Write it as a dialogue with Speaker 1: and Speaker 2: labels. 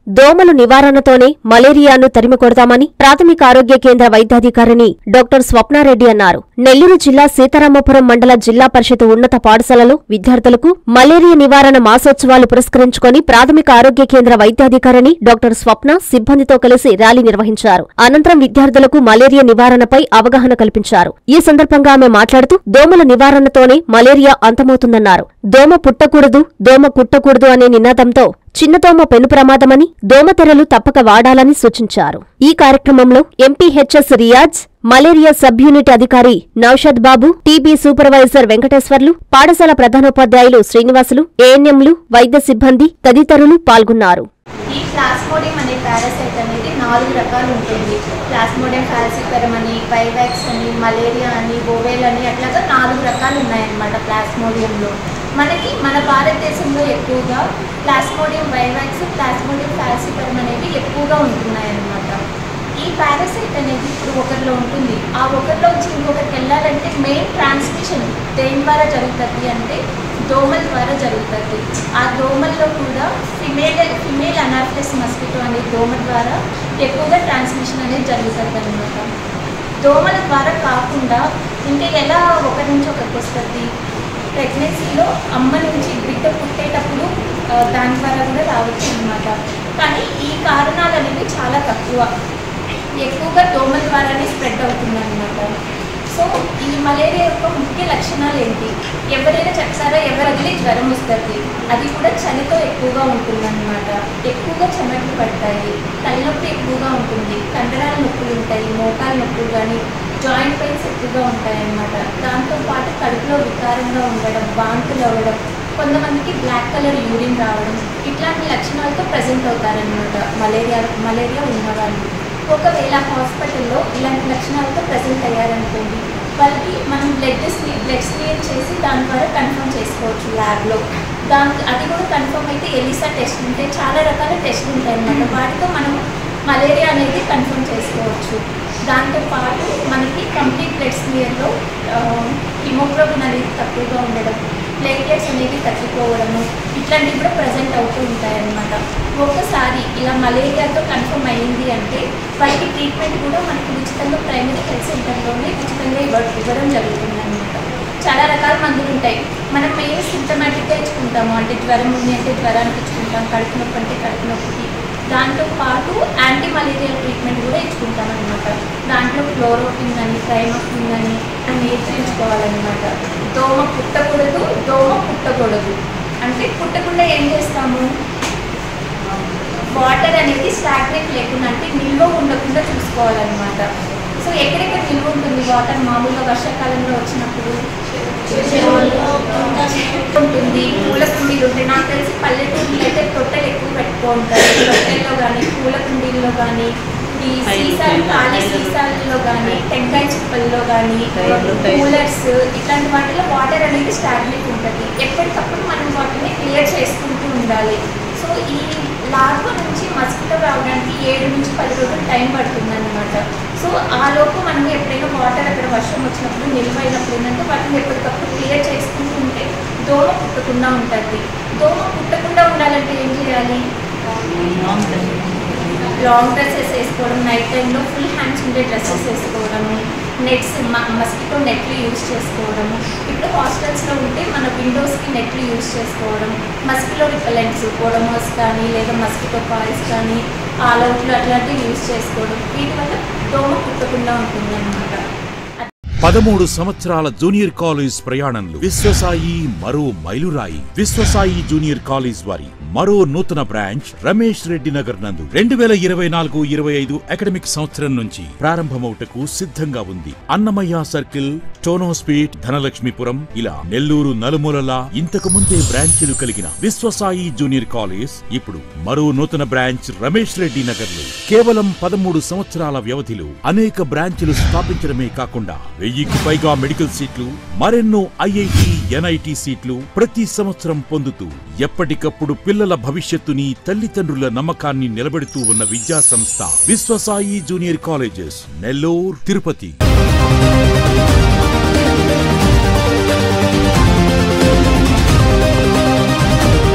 Speaker 1: దోమలు నివారణతోనే మలేరియాను తరిమికొడతామని ప్రాథమిక ఆరోగ్య కేంద్ర వైద్యాధికారిని డాక్టర్ స్వప్నారెడ్డి అన్నారు. నెల్లూరు జిల్లా సీతారామపురం మండల జిల్లా పరిషత్ ఉన్నత పాఠశాలలో విద్యార్థులకు మలేరియా నివారణ మాసోత్సవాలు పురస్కరించుకుని ప్రాథమిక ఆరోగ్య కేంద్ర వైద్యాధికారిని డాక్టర్ స్వప్న సిబ్బందితో కలిసి ర్యాలీ నిర్వహించారు. అనంతరం విద్యార్థులకు మలేరియా నివారణపై అవగాహన కల్పించారు. ఈ సందర్భంగా ఆమె మాట్లాడుతూ దోమల నివారణతోనే మలేరియా అంతమవుతుందన్నారు. దోమ పుట్టకూడదు, దోమ కుట్టకూడదు అనే నినాదంతో చిన్నదోమ పెను ప్రమాదమని, దోమతెరలు తప్పక వాడాలని సూచించారు. ఈ కార్యక్రమంలో MPHS Riyaz, malaria sub unit అధికారి నౌషద్ బాబు, టీబీ సూపర్వైజర్ వెంకటేశ్వర్లు, పాఠశాల ప్రధానోపాధ్యాయులు శ్రీనివాసులు, ఏఎన్ఎంలు, వైద్య సిబ్బంది తదితరులు పాల్గొన్నారు.
Speaker 2: ఈ ప్లాస్మోడియం అనే పారాసైట్ అనేది 4 రకాలు ఉంటుంది. ప్లాస్మోడియం ఫాల్సిఫెరమ్ అని, వైవాక్స్ అని, మలేరియా అని, బోవేల్ అని అట్లాగా 4 రకాలు ఉన్నాయన్నమాట ప్లాస్మోడియంలో. మనకి మన భారతదేశంలో ఎక్కువగా ప్లాస్మోడియం వైవాక్స్, ప్లాస్మోడియం ఫాల్సిఫెరమ్ అనేవి ఎక్కువగా ఉంటున్నాయన్నమాట. ఈ పారాసైట్ అనేది ఇప్పుడు ఒకరిలో ఉంటుంది. ఆ ఒకరిలో నుంచి ఇంకొకరికి వెళ్ళాలంటే మెయిన్ ట్రాన్స్మిషన్ దేని ద్వారా జరుగుతుంది అంటే దోమల ద్వారా జరుగుతుంది. ఆ దోమల్లో కూడా ఫిమేల్ అనాఫిలస్ మస్కిటో అనే దోమ ద్వారా ఎక్కువగా ట్రాన్స్మిషన్ అనేది జరుగుతుంది అన్నమాట. దోమల ద్వారా కాకుండా ఇంకా ఎలా ఒకరి నుంచి ఒకరికి వస్తుంది, ప్రెగ్నెన్సీలో అమ్మ నుంచి బిడ్డ పుట్టేటప్పుడు దాని ద్వారా కూడా రావచ్చు అన్నమాట. కానీ ఈ కారణాలు అనేవి చాలా తక్కువ, ఎక్కువగా దోమల ద్వారానే స్ప్రెడ్ అవుతుంది అన్నమాట. సో ఈ మలేరియా యొక్క ముఖ్య లక్షణాలు ఏంటి? ఎవరైనా చెప్తారా, ఎవరదిలే జ్వరం వస్తుంది, అది కూడా చలితో ఎక్కువగా ఉంటుందన్నమాట. ఎక్కువగా చెమటలు పడతాయి, తలనొప్పి ఎక్కువగా ఉంటుంది, కండరాల నొప్పులు ఉంటాయి, మోకాల నొప్పులు కానీ, జాయింట్ పెయిన్స్ ఎక్కువగా ఉంటాయన్నమాట. దాంతోపాటు కడుపులో వికారంగా ఉండడం, వాంతులు అవ్వడం, కొంతమందికి బ్లాక్ కలర్ యూరిన్ రావడం, ఇట్లాంటి లక్షణాలతో ప్రజెంట్ అవుతారనమాట మలేరియా ఉన్నవాళ్ళు. ఒకవేళ హాస్పిటల్లో ఇలాంటి లక్షణాలతో ప్రజెంట్ అయ్యారనుకోండి, వాళ్ళకి మనం బ్లడ్ స్క్రీన్ చేసి దాని ద్వారా కన్ఫర్మ్ చేసుకోవచ్చు ల్యాబ్లో. అది కూడా కన్ఫర్మ్ అయితే ఎలిసా టెస్ట్ ఉంటాయి, చాలా రకాల టెస్ట్లు ఉంటాయి అన్నమాట. వాటితో మనం మలేరియా అనేది కన్ఫర్మ్ చేసుకోవచ్చు. దాంతోపాటు మనకి కంప్లీట్ బ్లడ్ స్మియర్లో హిమోగ్లోబిన్ అనేది తక్కువగా ఉండడం, ప్లేట్లెట్స్ అనేది తగ్గిపోవడము, ఇట్లాంటివి కూడా ప్రజెంట్ అవుతూ ఉంటాయన్నమాట. ఒక్కసారి ఇలా మలేరియాతో కన్ఫర్మ్ అయ్యింది అంటే వాటికి ట్రీట్మెంట్ కూడా మనకి ఉచితంగా ప్రైమరీ హెల్త్ సెంటర్లోనే ఉచితంగా ఇవ్వడం జరుగుతుంది అన్నమాట. చాలా రకాల మందులు ఉంటాయి. మనం మెయిన్ సిమ్టమాటిక్గా ఇచ్చుకుంటాము, అంటే జ్వరం ఉంది అంటే జ్వరానికి ఇచ్చుకుంటాం, కడుపు నొప్పి అంటే కడుపు నొప్పికి. దాంతోపాటు యాంటీ మలేరియల్ ట్రీట్మెంట్ కూడా ఇచ్చుకుంటాం అనమాట. దాంట్లో క్లోరోక్విన్ అని, ట్రైమోక్విన్ అని నేర్చుకోవాలన్నమాట. దోమ పుట్టకూడదు, దోమ పుట్టకూడదు అంటే పుట్టకుండా ఏం చేస్తాము, వాటర్ అనేది స్టాగ్నేట్ లేకుండా అంటే నిల్వ ఉండకుండా చూసుకోవాలన్నమాట. సో ఎక్కడెక్కడ నిల్వ ఉంటుంది వాటర్? మామూలుగా వర్షాకాలంలో వచ్చినప్పుడు ఉంటుంది, పూల కుండీలు ఉంటాయి. నాకు తెలిసి పల్లెటూరులో అయితే తొట్టెలు ఎక్కువ పెట్టుకుంటారు. తొట్టెల్లో కానీ, పూల కుండీల్లో కానీ, ఈ సీసాలు, ఖాళీ సీసాలలో కానీ, టెంకాయ చిప్పల్లో కానీ, కూలర్స్, ఇట్లాంటి వాటిలో వాటర్ అనేది స్టాగ్నేట్ ఉంటుంది. ఎప్పటికప్పుడు మనం వాటిని క్లియర్ చేసుకుంటూ ఉండాలి. సో ఈ లార్వా నుంచి మస్కిటో రావడానికి 7 నుంచి 10 రోజులు టైం పడుతుందన్నమాట. సో ఆ లోపు మనం ఎప్పుడైనా వాటర్ అక్కడ వర్షం వచ్చినప్పుడు నిల్వైనప్పుడు ఏంటంటే వాటిని ఎప్పటికప్పుడు క్లియర్ చేసుకుంటూ ఉంటే దోమ పుట్టకుండా ఉంటుంది. దోమ పుట్టకుండా ఉండాలంటే ఏం చేయాలి? లాంగ్ డ్రెస్సెస్ వేసుకోవడం, నైట్ టైంలో ఫుల్ హ్యాండ్స్ ఉండే డ్రెస్సెస్ వేసుకోవడము, నెట్స్, మస్కిటో నెట్లు యూజ్ చేసుకోవడము. ఇప్పుడు హాస్టల్స్లో ఉంటే మన విండోస్కి నెట్లు యూజ్ చేసుకోవడం, మస్కిటో రిపెలెంట్స్, ఓడోమాస్ కానీ లేదా మస్కిటో కాయిల్స్ కానీ, ఆల్ అవుట్లు అట్లాంటివి యూజ్ చేసుకోవడం. వీటి వల్ల దోమ పుట్టకుండా ఉంటుంది అన్నమాట.
Speaker 3: 13 సంవత్సరాల జూనియర్ కాలేజ్ ప్రయాణంలో విశ్వసాయి మరో మైలురాయి. విశ్వసాయి జూనియర్ కాలేజ్ వారి మరో నూతన బ్రాంచ్ రమేష్ రెడ్డి నగర్ నందు 2024-25 అకాడమిక్ సంవత్సరం నుంచి ప్రారంభమవుటకు సిద్ధంగా ఉంది. అన్నమయ్య సర్కిల్, టోనోస్పీట్, ధనలక్ష్మీపురం ఇలా నెల్లూరు నలుమూలలా ఇంతకు ముందే బ్రాంచీలు కలిగిన విశ్వసాయి జూనియర్ కాలేజ్ ఇప్పుడు మరో నూతన బ్రాంచ్ రమేష్ రెడ్డి నగర్ లో కేవలం 13 సంవత్సరాల వ్యవధిలో అనేక బ్రాంచీలు స్థాపించడమే కాకుండా 1000కి పైగా మెడికల్ సీట్లు, మరెన్నో ఐఐటి, ఎన్ఐటి సీట్లు ప్రతి సంవత్సరం పొందుతూ ఎప్పటికప్పుడు పిల్లల భవిష్యత్తుని, తల్లిదండ్రుల నమ్మకాన్ని నిలబెడుతూ ఉన్న విద్యా సంస్థ విశ్వసాయి జూనియర్ కాలేజెస్, నెల్లూరు, తిరుపతి.